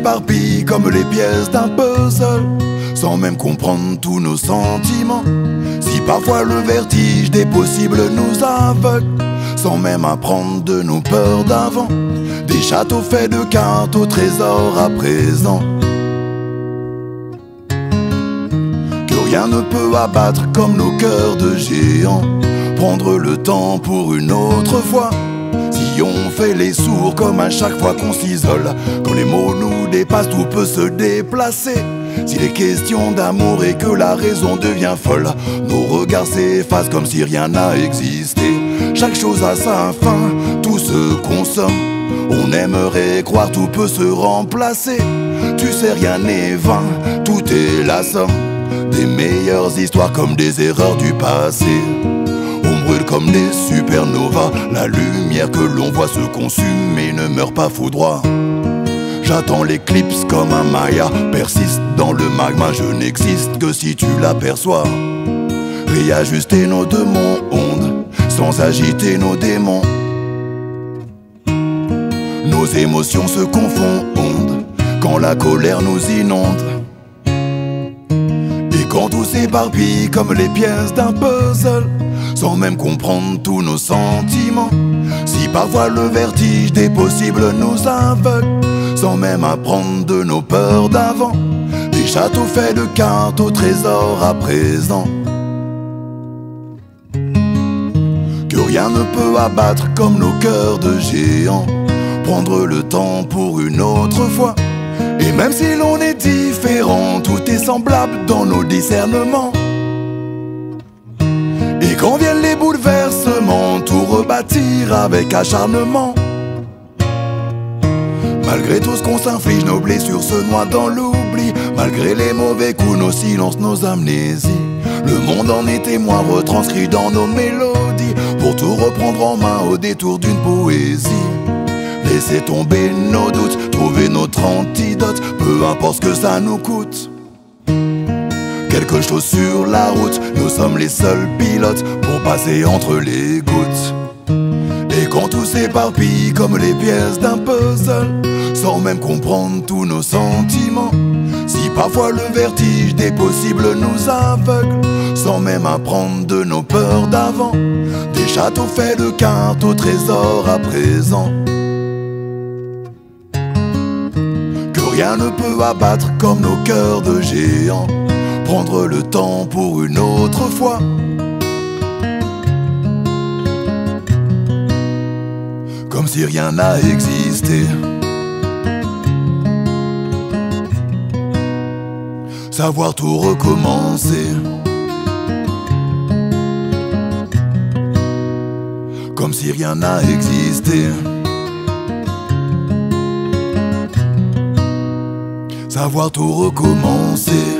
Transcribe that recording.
s'éparpille comme les pièces d'un puzzle, sans même comprendre tous nos sentiments. Si parfois le vertige des possibles nous aveugle, sans même apprendre de nos peurs d'avant. Des châteaux faits de cartes au trésor à présent, que rien ne peut abattre comme nos cœurs de géants. Prendre le temps pour une autre fois, si on fait les sourds comme à chaque fois qu'on s'isole. Quand les mots nous dépassent, tout peut se déplacer. S'il est question d'amour et que la raison devient folle, nos regards s'effacent comme si rien n'a existé. Chaque chose a sa fin, tout se consomme. On aimerait croire tout peut se remplacer. Tu sais, rien n'est vain, tout est la somme des meilleures histoires comme des erreurs du passé. On brûle comme des supernovas, la lumière que l'on voit se consume et ne meurt pas foudroie. J'attends l'éclipse comme un Maya, persiste dans le magma, je n'existe que si tu l'aperçois. Réajuster nos deux mondes, sans agiter nos démons. Nos émotions se confondent quand la colère nous inonde. Et quand tout s'éparpille comme les pièces d'un puzzle, sans même comprendre tous nos sentiments. Si parfois le vertige des possibles nous aveugle, sans même apprendre de nos peurs d'avant. Des châteaux faits de cartes au trésor à présent, que rien ne peut abattre comme nos cœurs de géants. Prendre le temps pour une autre fois, et même si l'on est différent, tout est semblable dans nos discernements. Et quand viennent les bouleversements, tout rebâtir avec acharnement. Malgré tout ce qu'on s'inflige, nos blessures se noient dans l'oubli. Malgré les mauvais coups, nos silences, nos amnésies, le monde en est témoin, retranscrit dans nos mélodies. Pour tout reprendre en main au détour d'une poésie, laisser tomber nos doutes, trouver notre antidote, peu importe ce que ça nous coûte. Quelque chose sur la route, nous sommes les seuls pilotes pour passer entre les gouttes. Et quand tout s'éparpille comme les pièces d'un puzzle, sans même comprendre tous nos sentiments. Si parfois le vertige des possibles nous aveugle, sans même apprendre de nos peurs d'avant. Des châteaux faits de cartes au trésor à présent, que rien ne peut abattre comme nos cœurs de géants. Prendre le temps pour une autre fois, comme si rien n'a existé. Savoir tout recommencer, comme si rien n'a existé. Savoir tout recommencer.